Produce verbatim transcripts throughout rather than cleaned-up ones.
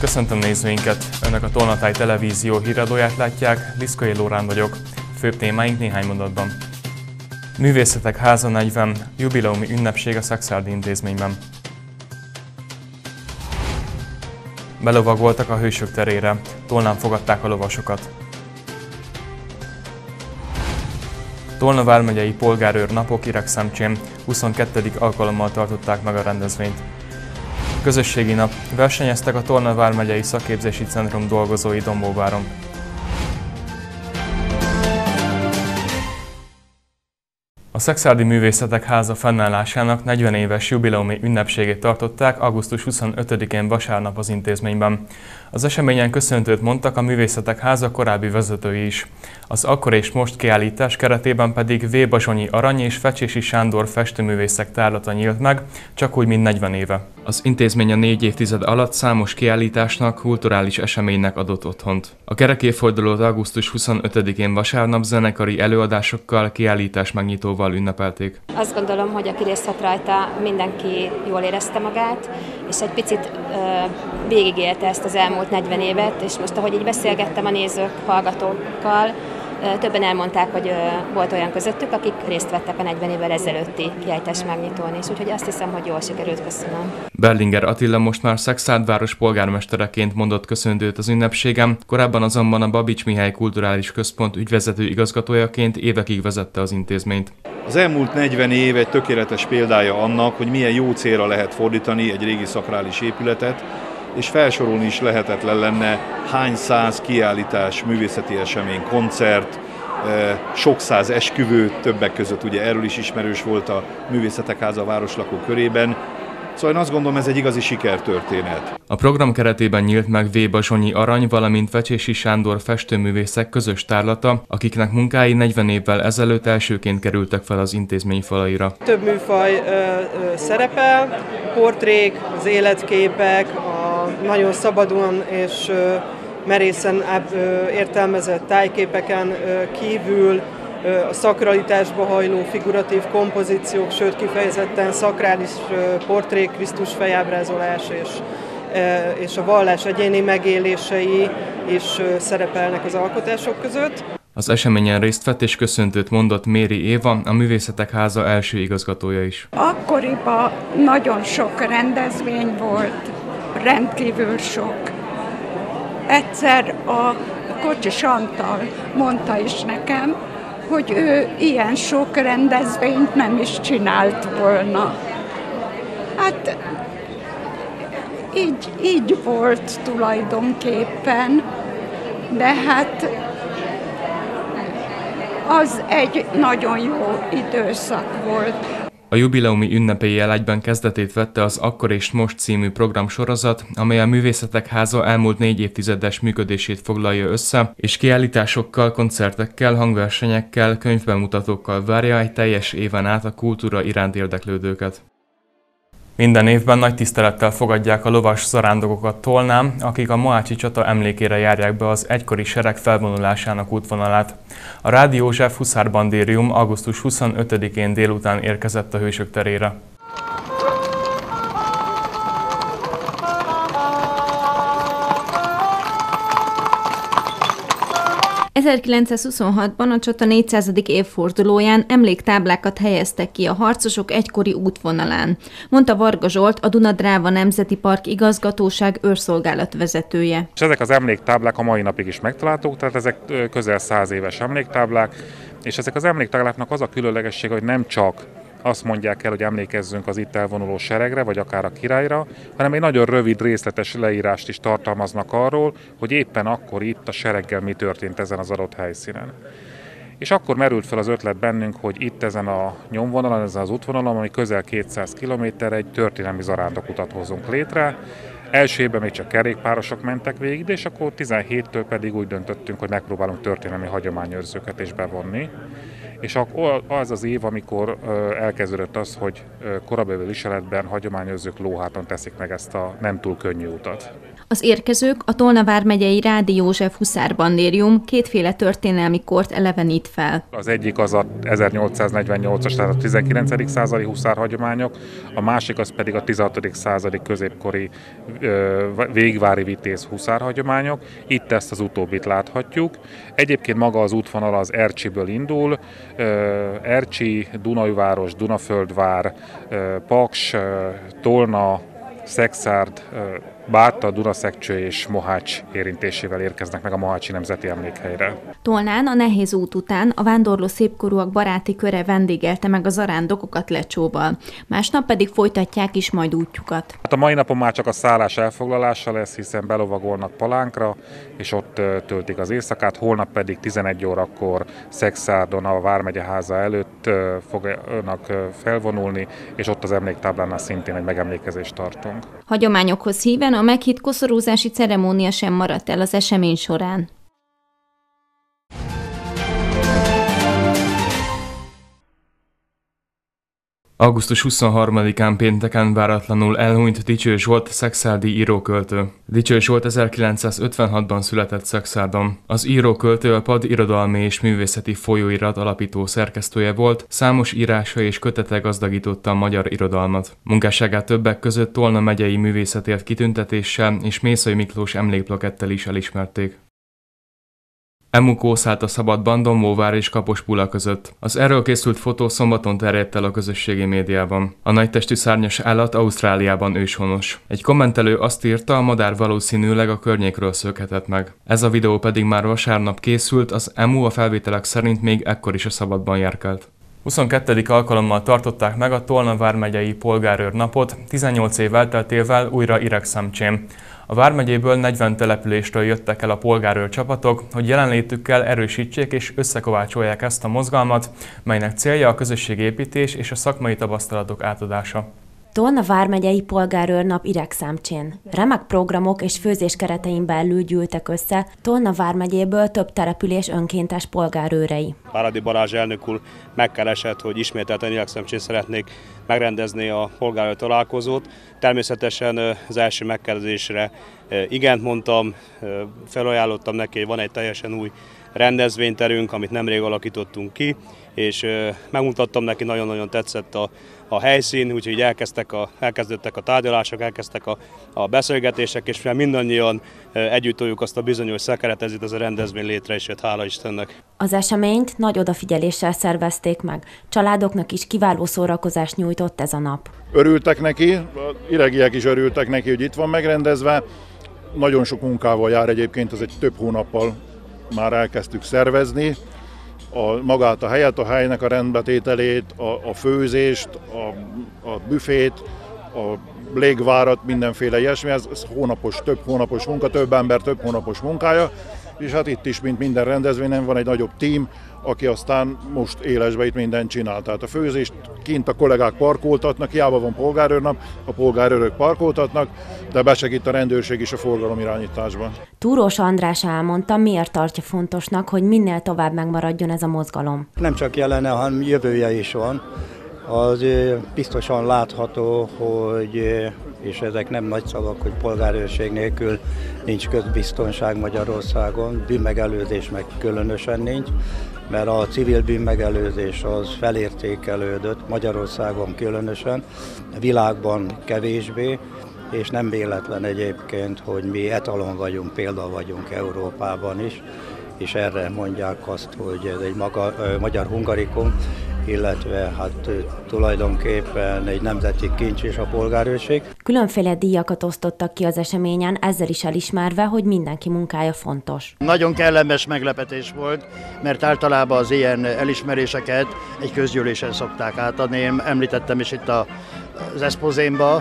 Köszöntöm nézőinket! Önök a Tolnatáj televízió híradóját látják, Liszkai Lórán vagyok. Főbb témáink néhány mondatban. Művészetek Háza negyven. Jubileumi ünnepség a Szekszárdi Intézményben. Belovagoltak a Hősök terére. Tolnán fogadták a lovasokat. Tolna vármegyei polgárőr napok Iregszemcsén huszonkettedik alkalommal tartották meg a rendezvényt. Közösségi nap. Versenyeztek a Tolna vármegyei szakképzési centrum dolgozói Dombóváron. A Szekszárdi Művészetek Háza fennállásának negyven éves jubileumi ünnepségét tartották augusztus huszonötödikén vasárnap az intézményben. Az eseményen köszöntőt mondtak a Művészetek Háza korábbi vezetői is. Az Akkor és Most kiállítás keretében pedig V. Bazsonyi Arany és Fecsési Sándor festőművészek tárlata nyílt meg, csak úgy, mint negyven éve. Az intézmény a négy évtized alatt számos kiállításnak, kulturális eseménynek adott otthont. A kerekévfordulót augusztus huszonötödikén vasárnap zenekari előadásokkal, kiállítás megnyitóval ünnepelték. Azt gondolom, hogy aki részt vett rajta, mindenki jól érezte magát, és egy picit ö, végigélte ezt az elmúlt negyven évet, és most, ahogy így beszélgettem a nézők, hallgatókkal, ö, többen elmondták, hogy ö, volt olyan közöttük, akik részt vettek a negyven évvel ezelőtti kiállítás megnyitón is, úgyhogy azt hiszem, hogy jól sikerült, köszönöm. Berlinger Attila most már Szekszárd város polgármestereként mondott köszöntőt az ünnepségen, korábban azonban a Babics Mihály Kulturális Központ ügyvezető igazgatójaként évekig vezette az intézményt. Az elmúlt negyven év egy tökéletes példája annak, hogy milyen jó célra lehet fordítani egy régi szakrális épületet, és felsorolni is lehetetlen lenne hány száz kiállítás, művészeti esemény, koncert, sok száz esküvő, többek között ugye erről is ismerős volt a Művészetek Háza a városlakó körében. Szóval én azt gondolom, ez egy igazi sikertörténet. A program keretében nyílt meg V. Bazsonyi Arany, valamint Fecsési Sándor festőművészek közös tárlata, akiknek munkái negyven évvel ezelőtt elsőként kerültek fel az intézmény falaira. Több műfaj ö, ö, szerepel, portrék, az életképek, a nagyon szabadon és ö, merészen ö, értelmezett tájképeken ö, kívül, a szakralitásba hajló figuratív kompozíciók, sőt kifejezetten szakrális portrék, Krisztus fejábrázolás és, és a vallás egyéni megélései is szerepelnek az alkotások között. Az eseményen részt vett és köszöntőt mondott Méri Éva, a Művészetek Háza első igazgatója is. Akkoriban nagyon sok rendezvény volt, rendkívül sok. Egyszer a Kocsis Antal mondta is nekem, hogy ő ilyen sok rendezvényt nem is csinált volna. Hát így, így volt tulajdonképpen, de hát az egy nagyon jó időszak volt. A jubileumi ünnepélyel egyben kezdetét vette az Akkor és Most című programsorozat, amely a Művészetek Háza elmúlt négy évtizedes működését foglalja össze, és kiállításokkal, koncertekkel, hangversenyekkel, könyvbemutatókkal várja egy teljes éven át a kultúra iránt érdeklődőket. Minden évben nagy tisztelettel fogadják a lovas zarándokokat Tolnán, akik a mohácsi csata emlékére járják be az egykori sereg felvonulásának útvonalát. A Rádi József huszárbandérium augusztus huszonötödikén délután érkezett a Hősök terére. ezerkilencszázhuszonhatban a csata négyszázadik évfordulóján emléktáblákat helyeztek ki a harcosok egykori útvonalán, mondta Varga Zsolt, a Duna-Dráva Nemzeti Park Igazgatóság őrszolgálat vezetője. És ezek az emléktáblák a mai napig is megtalálhatók, tehát ezek közel száz éves emléktáblák, és ezek az emléktábláknak az a különlegesség, hogy nem csak azt mondják el, hogy emlékezzünk az itt elvonuló seregre, vagy akár a királyra, hanem egy nagyon rövid, részletes leírást is tartalmaznak arról, hogy éppen akkor itt a sereggel mi történt ezen az adott helyszínen. És akkor merült fel az ötlet bennünk, hogy itt ezen a nyomvonalon, ezen az útvonalon, ami közel kétszáz kilométer, egy történelmi zarándokutat hozunk létre. Első évben még csak kerékpárosok mentek végig, és akkor tizenhéttől pedig úgy döntöttünk, hogy megpróbálunk történelmi hagyományőrzőket is bevonni. és az az év, amikor elkezdődött az, hogy korabeli viseletben hagyományőrzők lóháton teszik meg ezt a nem túl könnyű utat. Az érkezők a Tolna vármegyei Rádi József huszárbandérium kétféle történelmi kort elevenít fel. Az egyik az a ezernyolcszáznegyvennyolcas, tehát a tizenkilencedik századi huszárhagyományok, a másik az pedig a tizenhatodik századi középkori végvári vitéz huszárhagyományok. Itt ezt az utóbbit láthatjuk. Egyébként maga az útvonal az Ercsiből indul. Ercsi, Dunajváros, Dunaföldvár, Paks, Tolna, Szekszárd, Bárta, Dunaszekcső és Mohács érintésével érkeznek meg a Mohácsi Nemzeti Emlékhelyre. Tolnán a nehéz út után a vándorló szépkorúak baráti köre vendégelte meg a zarándokokat lecsóval. Másnap pedig folytatják is majd útjukat. Hát a mai napon már csak a szállás elfoglalása lesz, hiszen belovagolnak Palánkra, és ott töltik az éjszakát, holnap pedig tizenegy órakor Szekszárdon a Vármegye háza előtt fognak felvonulni, és ott az emléktáblánál szintén egy megemlékezést tartunk. Hagyományokhoz híven a meghitt koszorúzási ceremónia sem maradt el az esemény során. augusztus huszonharmadikán pénteken váratlanul elhunyt Dicső Zsolt szekszárdi íróköltő. Dicső Zsolt ezerkilencszázötvenhatban született Szekszárdon. Az íróköltő a Pad irodalmi és művészeti folyóirat alapító szerkesztője volt, számos írása és kötete gazdagította a magyar irodalmat. Munkásságát többek között Tolna megyei művészetért kitüntetéssel és Mészöly Miklós emlékplakettel is elismerték. Emu kószált a szabadban Dombóvár és Kapospula között. Az erről készült fotó szombaton terjedt el a közösségi médiában. A nagytestű szárnyas állat Ausztráliában őshonos. Egy kommentelő azt írta, a madár valószínűleg a környékről szökhetett meg. Ez a videó pedig már vasárnap készült, az Emu a felvételek szerint még ekkor is a szabadban járkált. huszonkettedik alkalommal tartották meg a Tolna vármegyei polgárőr napot, tizennyolc év elteltével újra Iregszemcsén. A vármegyéből negyven településről jöttek el a polgárőr csapatok, hogy jelenlétükkel erősítsék és összekovácsolják ezt a mozgalmat, melynek célja a közösségépítés és a szakmai tapasztalatok átadása. Tolna vármegyei polgárőrnap Iregszemcsén. Remek programok és főzés keretein belül gyűltek össze Tolna vármegyéből több település önkéntes polgárőrei. Váradi Balázs elnök úr megkeresett, hogy ismételten Iregszemcsén szeretnék megrendezni a polgárőr találkozót. Természetesen az első megkezdésre igent mondtam, felajánlottam neki, hogy van egy teljesen új rendezvényterünk, amit nemrég alakítottunk ki, és megmutattam neki, nagyon-nagyon tetszett a, a helyszín, úgyhogy elkezdtek a, elkezdődtek a tárgyalások, elkezdtek a, a beszélgetések, és mindannyian együtt toljuk azt a bizonyos szekeret, ez itt az a rendezvény létre is jött, hála Istennek. Az eseményt nagy odafigyeléssel szervezték meg. Családoknak is kiváló szórakozást nyújtott ez a nap. Örültek neki, iregiek is örültek neki, hogy itt van megrendezve. Nagyon sok munkával jár egyébként, az egy több hónappal már elkezdtük szervezni. A, magát a helyet, a helynek a rendbetételét, a, a főzést, a, a büfét, a légvárat, mindenféle ilyesmi, ez, ez hónapos, több hónapos munka, több ember, több hónapos munkája, és hát itt is, mint minden rendezvényen van egy nagyobb tím, aki aztán most élesbe itt mindent csinál. Tehát a főzést kint a kollégák parkoltatnak, hiába van polgárőrnap, a polgárőrök parkoltatnak, de besegít a rendőrség is a forgalomirányításban. Túrós András elmondta, miért tartja fontosnak, hogy minél tovább megmaradjon ez a mozgalom. Nem csak jelene, hanem jövője is van. Az biztosan látható, hogy, és ezek nem nagy szavak, hogy polgárőrség nélkül nincs közbiztonság Magyarországon, bűnmegelőzés meg különösen nincs, mert a civil bűnmegelőzés az felértékelődött Magyarországon különösen, a világban kevésbé, és nem véletlen egyébként, hogy mi etalon vagyunk, példa vagyunk Európában is, és erre mondják azt, hogy ez egy maga, magyar hungarikum, illetve hát tulajdonképpen egy nemzeti kincs és a polgárőrség. Különféle díjakat osztottak ki az eseményen, ezzel is elismerve, hogy mindenki munkája fontos. Nagyon kellemes meglepetés volt, mert általában az ilyen elismeréseket egy közgyűlésen szokták átadni. Én említettem is itt az expozémba,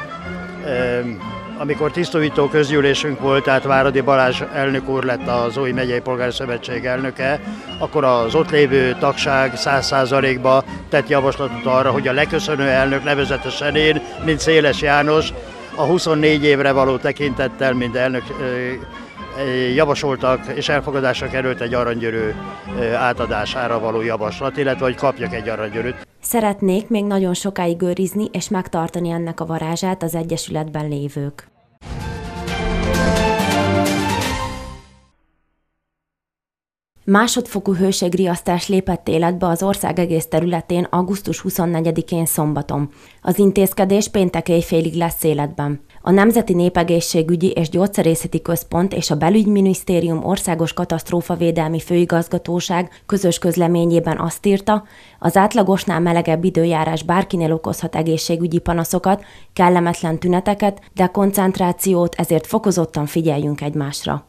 amikor tisztújító közgyűlésünk volt, tehát Váradi Balázs elnök úr lett az Ói Megyei Polgári Szövetség elnöke, akkor az ott lévő tagság száz százalékba tett javaslatot arra, hogy a leköszönő elnök, nevezetesen én, mint Széles János, a huszonnégy évre való tekintettel, mint elnök javasoltak és elfogadásra került egy aranygyőrű átadására való javaslat, illetve hogy kapjak egy aranygyőrűt. Szeretnék még nagyon sokáig őrizni és megtartani ennek a varázsát az Egyesületben lévők. Másodfokú hőségriasztás lépett életbe az ország egész területén augusztus huszonnegyedikén szombaton. Az intézkedés péntek éjfélig lesz életben. A Nemzeti Népegészségügyi és Gyógyszerészeti Központ és a Belügyminisztérium Országos Katasztrófavédelmi Főigazgatóság közös közleményében azt írta, az átlagosnál melegebb időjárás bárkinél okozhat egészségügyi panaszokat, kellemetlen tüneteket, de koncentrációt, ezért fokozottan figyeljünk egymásra.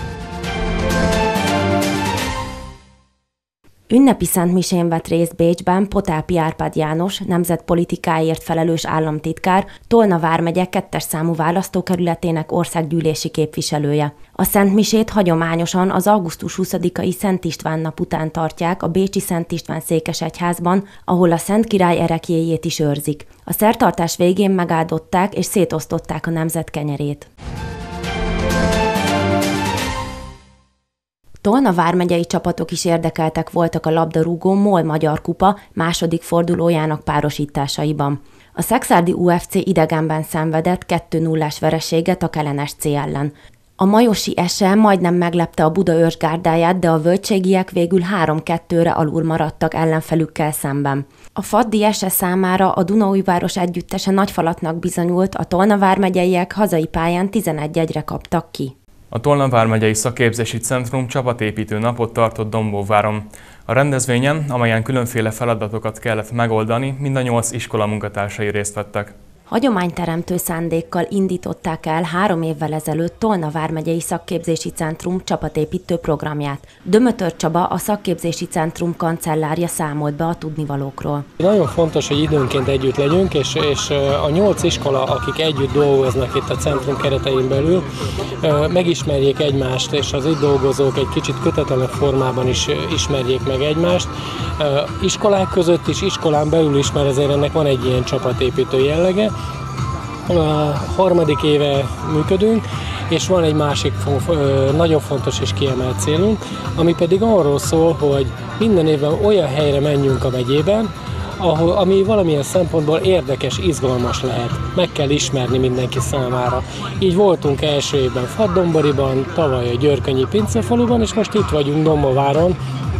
Ünnepi szentmisén vett részt Bécsben Potápi Árpád János, nemzetpolitikáért felelős államtitkár, Tolna vármegye kettes számú választókerületének országgyűlési képviselője. A szentmisét hagyományosan az augusztus huszadikai Szent István nap után tartják a bécsi Szent István székesegyházban, ahol a Szent Király ereklyéjét is őrzik. A szertartás végén megáldották és szétosztották a nemzet kenyerét. Tolna vármegyei csapatok is érdekeltek voltak a labdarúgó MOL Magyar Kupa második fordulójának párosításaiban. A szekszárdi u ef cé idegenben szenvedett kettő nullás vereséget a Kelenes cé ellen. A majosi ese majdnem meglepte a Budaörs gárdáját, de a völgységiek végül három kettőre alul maradtak ellenfelükkel szemben. A Faddi ese számára a Dunaújváros együttese nagy falatnak bizonyult, a Tolna vármegyeiek hazai pályán tizenegy egyre kaptak ki. A Tolna vármegyei szakképzési centrum csapatépítő napot tartott Dombóváron. A rendezvényen, amelyen különféle feladatokat kellett megoldani, mind a nyolc iskola munkatársai részt vettek. Hagyományteremtő szándékkal indították el három évvel ezelőtt Tolna vármegyei szakképzési centrum csapatépítő programját. Dömötör Csaba, a szakképzési centrum kancellárja számolt be a tudnivalókról. Nagyon fontos, hogy időnként együtt legyünk, és, és a nyolc iskola, akik együtt dolgoznak itt a centrum keretein belül, megismerjék egymást, és az itt dolgozók egy kicsit kötetlenebb formában is ismerjék meg egymást. Iskolák között is, iskolán belül is, mert ezért ennek van egy ilyen csapatépítő jellege. A harmadik éve működünk, és van egy másik nagyon fontos és kiemelt célunk, ami pedig arról szól, hogy minden évben olyan helyre menjünk a megyében, ahol, ami valamilyen szempontból érdekes, izgalmas lehet. Meg kell ismerni mindenki számára. Így voltunk első évben Faddomboriban, tavaly a Györkönyi Pincefaluban, és most itt vagyunk Dombováron,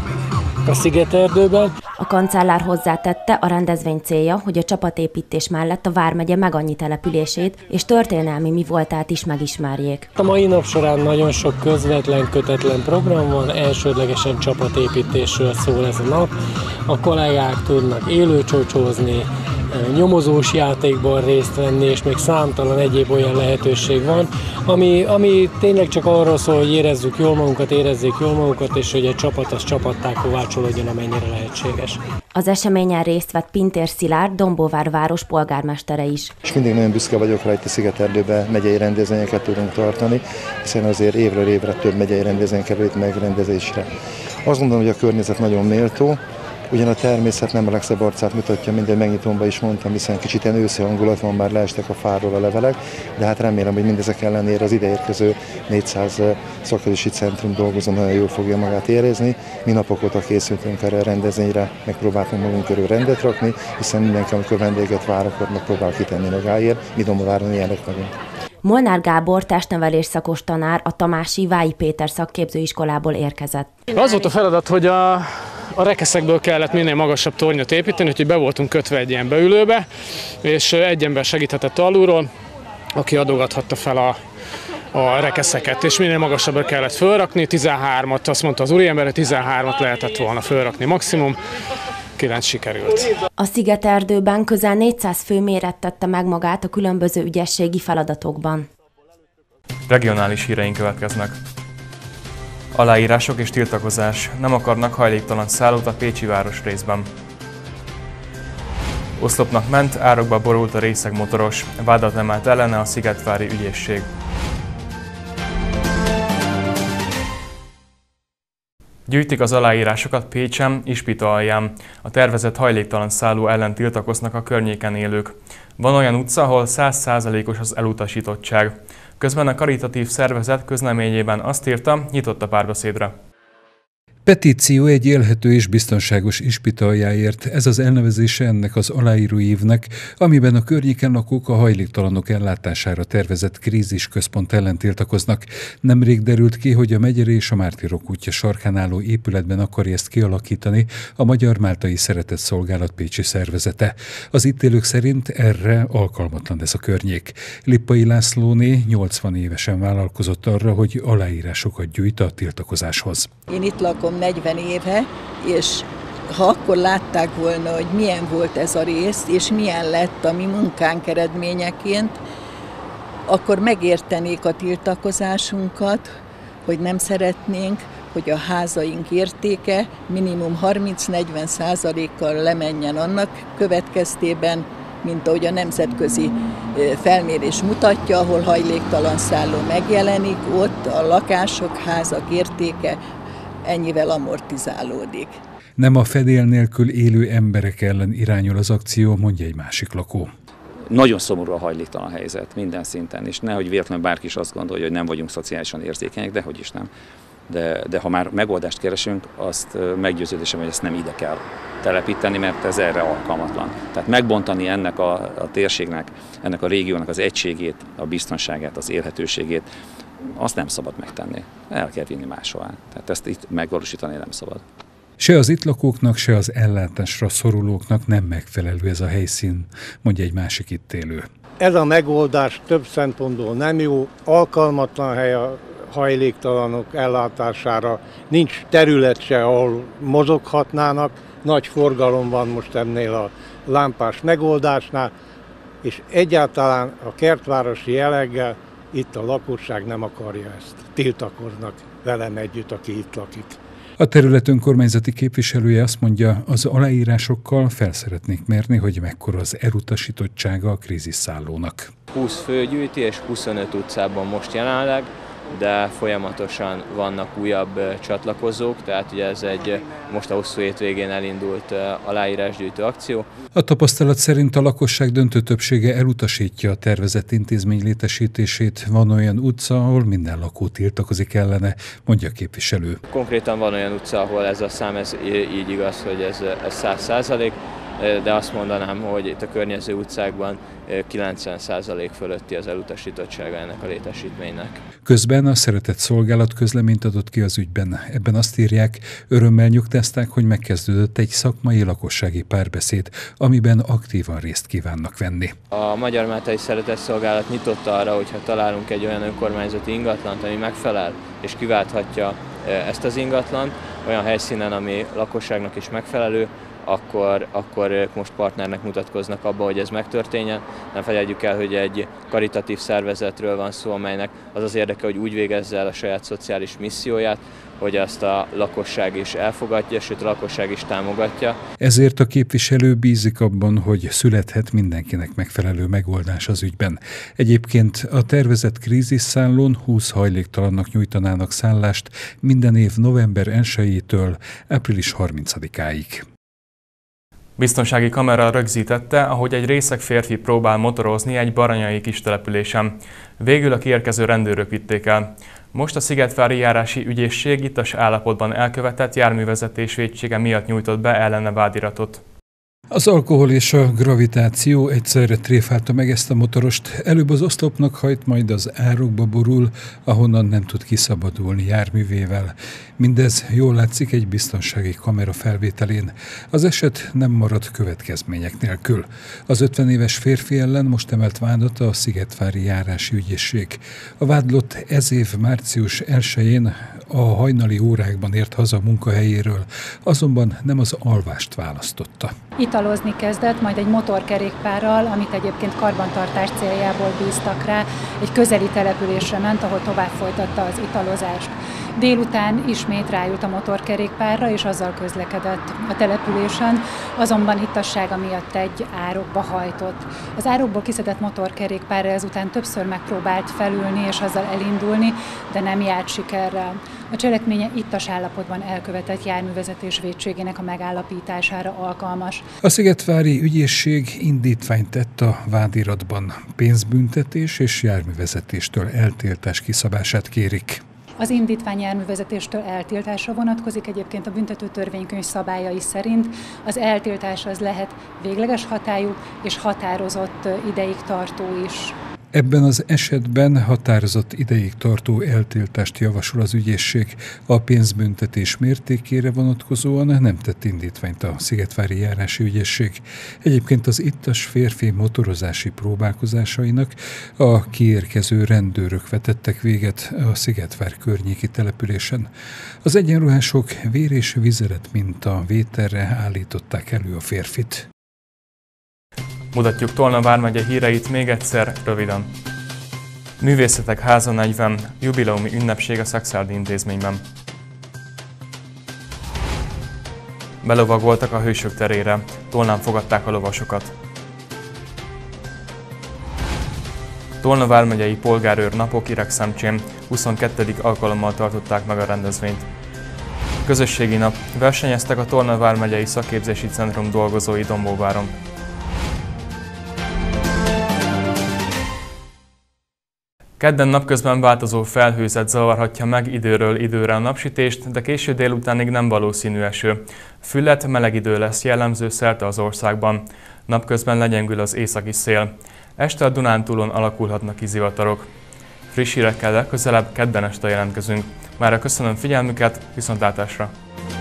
a Szigeterdőben. A kancellár hozzátette, a rendezvény célja, hogy a csapatépítés mellett a vármegye meg annyi települését és történelmi mi voltát is megismerjék. A mai nap során nagyon sok közvetlen, kötetlen program van, elsődlegesen csapatépítésről szól ez a nap. A kollégák tudnak élőcsócsózni, nyomozós játékban részt venni, és még számtalan egyéb olyan lehetőség van, ami, ami tényleg csak arról szól, hogy érezzük jól magunkat, érezzék jól magukat, és hogy a csapat az csapattá kovácsolódjon, amennyire lehetséges. Az eseményen részt vett Pintér Szilárd, Dombóvár város polgármestere is. És mindig nagyon büszke vagyok rá, itt a Szigeterdőben megyei rendezvényeket tudunk tartani, hiszen azért évről évre több megyei rendezvény kerül itt megrendezésre. Azt gondolom, hogy a környezet nagyon méltó. Ugyan a természet nem a legszebb arcát mutatja, minden megnyitómban is mondtam, hiszen kicsit ilyen őszi hangulat van, már leestek a fáról a levelek, de hát remélem, hogy mindezek ellenére az ideérkező négyszáz szakképzési centrum dolgozó nagyon jól fogja magát érezni. Mi napok óta készültünk erre a rendezvényre, megpróbáltunk magunk körül rendet rakni, hiszen mindenki, amikor vendéget vár, akkor megpróbál kitenni magáért, mi Dombováron ilyenek vagyunk. Molnár Gábor testnevelés szakos tanár a Tamási Vályi Péter szakképzőiskolából érkezett. Az volt a feladat, hogy a, a rekeszekből kellett minél magasabb tornyot építeni, úgyhogy be voltunk kötve egy ilyen beülőbe, és egy ember segíthetett alulról, aki adogathatta fel a, a rekeszeket, és minél magasabbra kellett fölrakni, tizenhármat, azt mondta az úriember, hogy tizenhármat lehetett volna fölrakni maximum. kilenc sikerült. A Szigeterdőben közel négyszáz fő mérettette meg magát a különböző ügyességi feladatokban. Regionális híreink következnek. Aláírások és tiltakozás. Nem akarnak hajléktalan szállót a pécsi városrészben. Oszlopnak ment, árokba borult a részeg motoros. Vádat emelt ellene a szigetvári ügyészség. Gyűjtik az aláírásokat Pécsen, Ispita-alján. A tervezett hajléktalan szálló ellen tiltakoznak a környéken élők. Van olyan utca, ahol száz százalékos az elutasítottság. Közben a karitatív szervezet közleményében azt írta, nyitott a párbeszédre. Petíció egy élhető és biztonságos ispitaljáért, ez az elnevezése ennek az aláíróívnek, amiben a környéken lakók a hajléktalanok ellátására tervezett krízisközpont ellen tiltakoznak. Nemrég derült ki, hogy a Megyeri és a Mártírok útja sarkán álló épületben akarja ezt kialakítani a Magyar Máltai Szeretett Szolgálat pécsi szervezete. Az itt élők szerint erre alkalmatlan ez a környék. Lippai Lászlóné nyolcvan évesen vállalkozott arra, hogy aláírásokat gyűjt a tiltakozáshoz. Én itt lakom negyven éve, és ha akkor látták volna, hogy milyen volt ez a rész, és milyen lett a mi munkánk eredményeként, akkor megértenék a tiltakozásunkat, hogy nem szeretnénk, hogy a házaink értéke minimum harminc-negyven százalékkal lemenjen annak következtében, mint ahogy a nemzetközi felmérés mutatja, ahol hajléktalan szálló megjelenik, ott a lakások, házak értéke ennyivel amortizálódik. Nem a fedél nélkül élő emberek ellen irányul az akció, mondja egy másik lakó. Nagyon szomorú a hajléktalan helyzet minden szinten, és nehogy véletlenül bárki is azt gondolja, hogy nem vagyunk szociálisan érzékenyek, de hogy is nem. De, de ha már megoldást keresünk, azt meggyőződésem, hogy ezt nem ide kell telepíteni, mert ez erre alkalmatlan. Tehát megbontani ennek a, a térségnek, ennek a régiónak az egységét, a biztonságát, az élhetőségét, azt nem szabad megtenni. El kell vinni máshová. Tehát ezt itt megvalósítani nem szabad. Se az itt lakóknak, se az ellátásra szorulóknak nem megfelelő ez a helyszín, mondja egy másik itt élő. Ez a megoldás több szempontból nem jó, alkalmatlan hely a hajléktalanok ellátására, nincs terület se, ahol mozoghatnának, nagy forgalom van most ennél a lámpás megoldásnál, és egyáltalán a kertvárosi jelleggel itt a lakosság nem akarja ezt. Tiltakoznak velem együtt, aki itt lakik. A terület önkormányzati képviselője azt mondja, az aláírásokkal fel szeretnék mérni, hogy mekkora az elutasítottsága a krízisszállónak. húsz fő gyűjti és huszonöt utcában most jelenleg, de folyamatosan vannak újabb csatlakozók, tehát ugye ez egy most a hosszú hétvégén elindult aláírásgyűjtő akció. A tapasztalat szerint a lakosság döntő többsége elutasítja a tervezett intézmény létesítését. Van olyan utca, ahol minden lakó tiltakozik ellene, mondja a képviselő. Konkrétan van olyan utca, ahol ez a szám ez így igaz, hogy ez, ez száz százalék, de azt mondanám, hogy itt a környező utcákban kilencven százalék fölötti az elutasítottsága ennek a létesítménynek. Közben a Szeretett Szolgálat közleményt adott ki az ügyben. Ebben azt írják, örömmel nyugtázták, hogy megkezdődött egy szakmai lakossági párbeszéd, amiben aktívan részt kívánnak venni. A Magyar Máltai Szeretett Szolgálat nyitott arra, hogyha találunk egy olyan önkormányzati ingatlant, ami megfelel és kiválthatja ezt az ingatlant, olyan helyszínen, ami lakosságnak is megfelelő, Akkor, akkor ők most partnernek mutatkoznak abba, hogy ez megtörténjen. Nem felejtjük el, hogy egy karitatív szervezetről van szó, amelynek az az érdeke, hogy úgy végezze el a saját szociális misszióját, hogy azt a lakosság is elfogadja, sőt a lakosság is támogatja. Ezért a képviselő bízik abban, hogy születhet mindenkinek megfelelő megoldás az ügyben. Egyébként a tervezett krízisszállón húsz hajléktalannak nyújtanának szállást minden év november elsejétől április harmincadikáig. Biztonsági kamera rögzítette, ahogy egy részeg férfi próbál motorozni egy baranyai kistelepülésen. Végül a kiérkező rendőrök vitték el. Most a Szigetvári Járási Ügyészség ittas állapotban elkövetett járművezetés vétsége miatt nyújtott be ellene vádiratot. Az alkohol és a gravitáció egyszerre tréfálta meg ezt a motorost. Előbb az oszlopnak hajt, majd az árokba borul, ahonnan nem tud kiszabadulni járművével. Mindez jól látszik egy biztonsági kamera felvételén. Az eset nem maradt következmények nélkül. Az ötven éves férfi ellen most emelt vádat a Szigetvári Járási Ügyészség. A vádlott ez év március elsején a hajnali órákban ért haza munkahelyéről, azonban nem az alvást választotta. Italozni kezdett, majd egy motorkerékpárral, amit egyébként karbantartás céljából bíztak rá, egy közeli településre ment, ahol tovább folytatta az italozást. Délután ismét ráült a motorkerékpárra, és azzal közlekedett a településen, azonban ittassága miatt egy árokba hajtott. Az árokból kiszedett motorkerékpárra ezután többször megpróbált felülni és azzal elindulni, de nem járt sikerrel. A cselekménye ittas állapotban elkövetett járművezetés vétségének a megállapítására alkalmas. A szigetvári ügyészség indítványt tett a vádiratban. Pénzbüntetés és járművezetéstől eltiltás kiszabását kérik. Az indítvány járművezetéstől eltiltásra vonatkozik, egyébként a büntető törvénykönyv szabályai szerint. Az eltiltás az lehet végleges hatályú és határozott ideig tartó is. Ebben az esetben határozott ideig tartó eltiltást javasol az ügyészség. A pénzbüntetés mértékére vonatkozóan nem tett indítványt a szigetvári járási ügyészség. Egyébként az ittas férfi motorozási próbálkozásainak a kiérkező rendőrök vetettek véget a Szigetvár környéki településen. Az egyenruhások vér és vizelet minta vételre állították elő a férfit. Mutatjuk Tolna vármegye híreit még egyszer, röviden. Művészetek Háza negyven. Jubileumi ünnepség a Szakszárdi intézményben. Belovagoltak a Hősök terére. Tolnán fogadták a lovasokat. Tolna vármegyei polgárőr napok Iregszemcsén huszonkettő alkalommal tartották meg a rendezvényt. Közösségi nap. Versenyeztek a Tolna vármegyei szakképzési centrum dolgozói Dombóváron. Kedden napközben változó felhőzet zavarhatja meg időről időre a napsütést, de késő délutánig nem valószínű eső. Füllet, meleg idő lesz jellemző szerte az országban. Napközben legyengül az északi szél. Este a Dunántúlon alakulhatnak ki zivatarok. Friss hírekkel legközelebb kedden este jelentkezünk. Mára köszönöm figyelmüket, viszontlátásra!